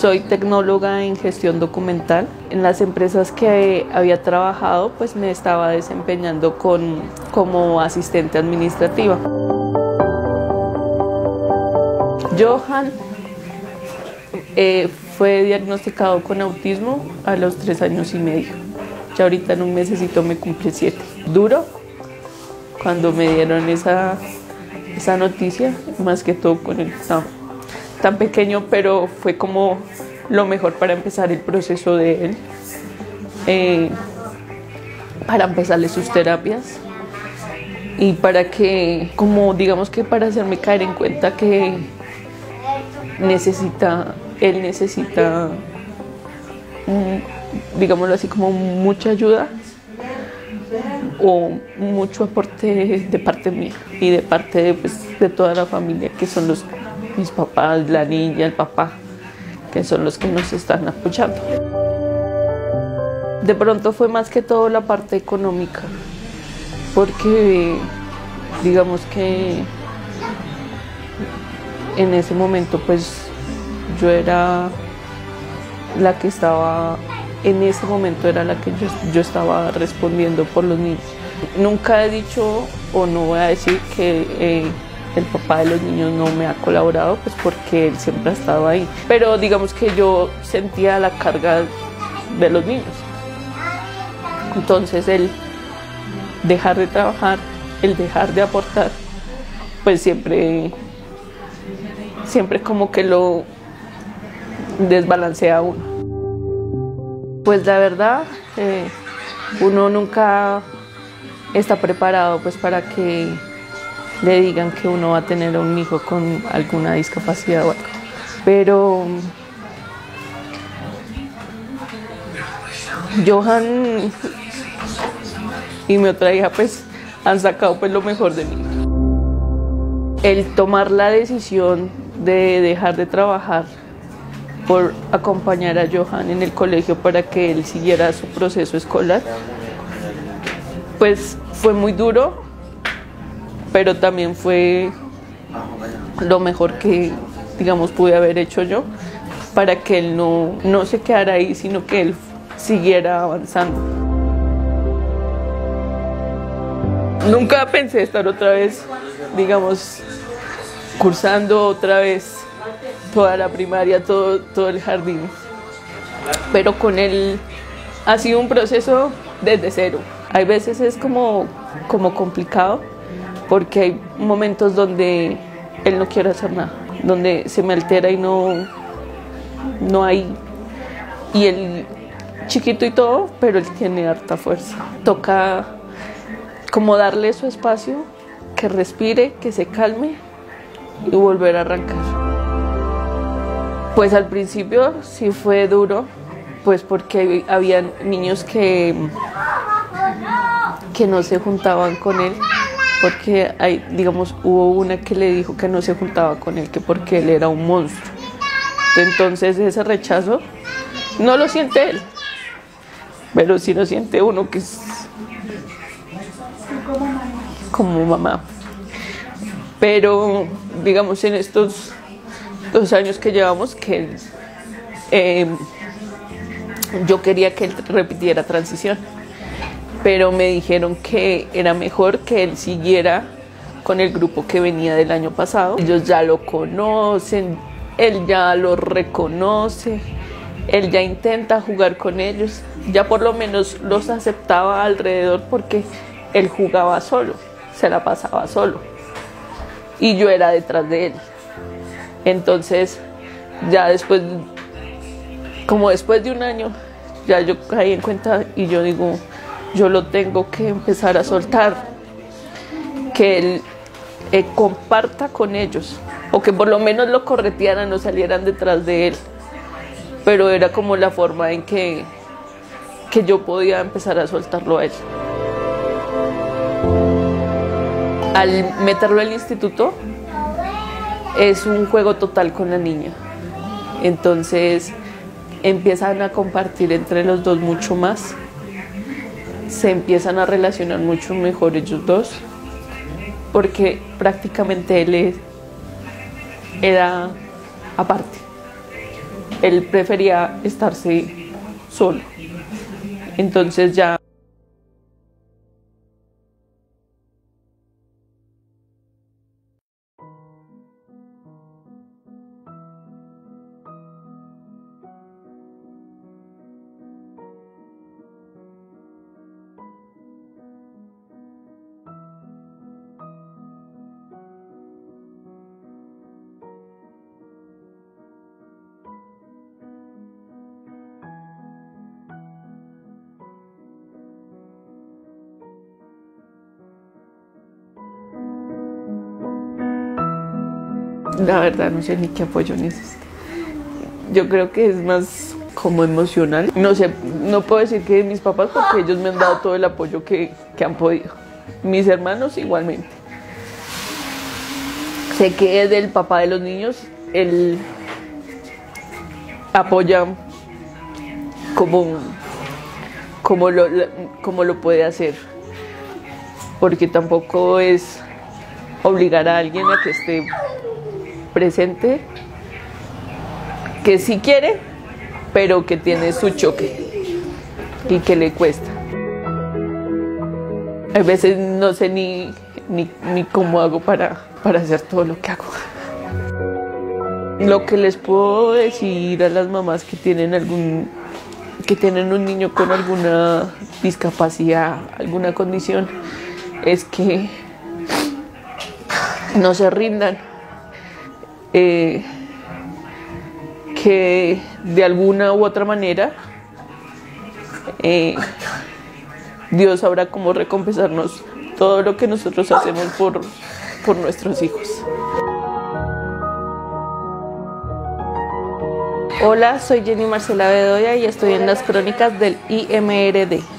Soy tecnóloga en gestión documental. En las empresas que había trabajado, pues me estaba desempeñando como asistente administrativa. Johan fue diagnosticado con autismo a los 3 años y medio. Ya ahorita en un mesecito me cumple 7. Duro cuando me dieron esa noticia, más que todo con él tan pequeño, pero fue como lo mejor para empezar el proceso de él, para empezarle sus terapias y para que, como digamos que para hacerme caer en cuenta que él necesita, digámoslo así, como mucha ayuda o mucho aporte de parte mía y de parte de toda la familia, que son mis papás, la niña, el papá, que son los que nos están apoyando. De pronto fue más que todo la parte económica, porque digamos que en ese momento pues yo era la que estaba, en ese momento era la que yo estaba respondiendo por los niños. Nunca he dicho o no voy a decir que el papá de los niños no me ha colaborado, pues porque él siempre ha estado ahí. Pero digamos que yo sentía la carga de los niños. Entonces el dejar de trabajar, el dejar de aportar, pues siempre como que lo desbalancea a uno. Pues la verdad, uno nunca está preparado pues para que le digan que uno va a tener un hijo con alguna discapacidad o algo. Pero Johan y mi otra hija pues han sacado pues lo mejor de mí. El tomar la decisión de dejar de trabajar por acompañar a Johan en el colegio para que él siguiera su proceso escolar, pues fue muy duro, pero también fue lo mejor que, digamos, pude haber hecho yo para que él no se quedara ahí, sino que él siguiera avanzando. Nunca pensé estar otra vez, digamos, cursando otra vez toda la primaria, todo el jardín, pero con él ha sido un proceso desde cero. Hay veces es como complicado, porque hay momentos donde él no quiere hacer nada, donde se me altera y no hay, y él chiquito y todo, pero él tiene harta fuerza. Toca como darle su espacio, que respire, que se calme y volver a arrancar. Pues al principio sí fue duro, pues porque había niños que no se juntaban con él, porque digamos, hubo una que le dijo que no se juntaba con él, que porque él era un monstruo. Entonces ese rechazo no lo siente él, pero sí lo siente uno, que es como mamá. Pero digamos, en estos 2 años que llevamos, que yo quería que él repitiera transición, pero me dijeron que era mejor que él siguiera con el grupo que venía del año pasado. Ellos ya lo conocen, él ya lo reconoce, él ya intenta jugar con ellos, ya por lo menos los aceptaba alrededor, porque él jugaba solo, se la pasaba solo y yo era detrás de él. Entonces ya después de 1 año, ya yo caí en cuenta y yo digo, yo lo tengo que empezar a soltar, que él comparta con ellos, o que por lo menos lo corretearan, no salieran detrás de él. Pero era como la forma en que yo podía empezar a soltarlo a él. Al meterlo al instituto, es un juego total con la niña. Entonces empiezan a compartir entre los dos mucho más, se empiezan a relacionar mucho mejor ellos dos, porque prácticamente él era aparte. él prefería estarse solo. Entonces ya la verdad no sé ni qué apoyo necesito. Yo creo que es más como emocional. No sé, no puedo decir que mis papás porque ellos me han dado todo el apoyo que han podido. Mis hermanos igualmente. Sé que es del papá de los niños, él apoya como lo puede hacer. Porque tampoco es obligar a alguien a que esté presente, que sí quiere, pero que tiene su choque y que le cuesta. A veces no sé ni cómo hago para hacer todo lo que hago. Lo que les puedo decir a las mamás que tienen un niño con alguna discapacidad, alguna condición, es que no se rindan. Que de alguna u otra manera Dios sabrá cómo recompensarnos todo lo que nosotros hacemos por nuestros hijos. Hola, soy Jenny Marcela Bedoya y estoy en las crónicas del IMRD.